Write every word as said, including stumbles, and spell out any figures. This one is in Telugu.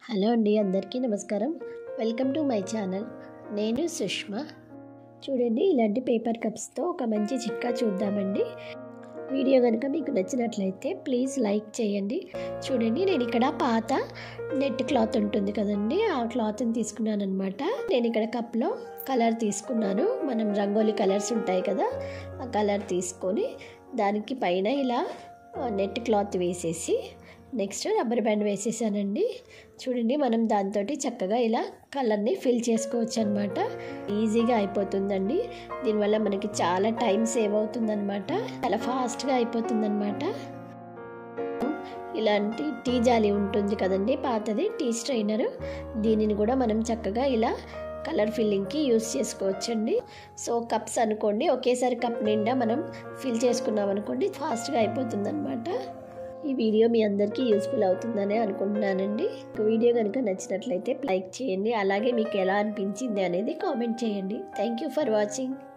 హలో అండి, అందరికీ నమస్కారం. Welcome to my channel. నేను సుష్మా. చూడండి, ఇలాంటి పేపర్ కప్స్తో ఒక మంచి చిట్కా చూద్దామండి. వీడియో కనుక మీకు నచ్చినట్లయితే ప్లీజ్ లైక్ చేయండి. చూడండి, నేను ఇక్కడ పాత నెట్ క్లాత్ ఉంటుంది కదండి, ఆ క్లాత్ని తీసుకున్నాను అనమాట. నేను ఇక్కడ కప్లో కలర్ తీసుకున్నాను. మనం రంగోలీ కలర్స్ ఉంటాయి కదా, ఆ కలర్ తీసుకొని దానికి పైన ఇలా నెట్ క్లాత్ వేసేసి నెక్స్ట్ రబ్బర్ బ్యాండ్ వేసేసానండి. చూడండి, మనం దాంతో చక్కగా ఇలా కలర్ని ఫిల్ చేసుకోవచ్చు అనమాట. ఈజీగా అయిపోతుందండి. దీనివల్ల మనకి చాలా టైం సేవ్ అవుతుందన్నమాట. చాలా ఫాస్ట్గా అయిపోతుందన్నమాట. ఇలాంటి టీ జాలి ఉంటుంది కదండి, పాతది టీ స్ట్రైనర్, దీనిని కూడా మనం చక్కగా ఇలా కలర్ ఫిల్లింగ్కి యూస్ చేసుకోవచ్చండి. సో కప్స్ అనుకోండి, ఒకేసారి కప్ నిండా మనం ఫిల్ చేసుకున్నాం అనుకోండి, ఫాస్ట్గా అయిపోతుంది అనమాట. ఈ వీడియో మీ అందరికీ యూస్ఫుల్ అవుతుందని అనుకుంటున్నానండి. వీడియో కనుక నచ్చినట్లయితే లైక్ చేయండి. అలాగే మీకు ఎలా అనిపించింది అనేది కామెంట్ చేయండి. Thank you for watching.